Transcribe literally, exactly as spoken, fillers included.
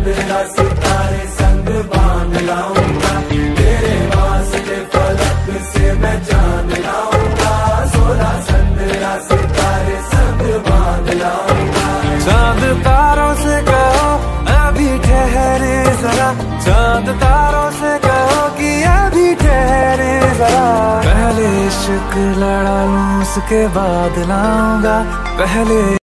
पंद्रह सितारे संग बांध लाऊंगा, तेरे वास्ते फलक से मैं चांद लाऊंगा, सोलह पंद्रह सितारे संग बांध लाऊंगा। चांद तारों से कहो अभी ठहरे जरा, चांद तारों से कहो कि अभी ठहरे जरा। पहले इश्क लड़ा लूं उसके बाद लाऊंगा, पहले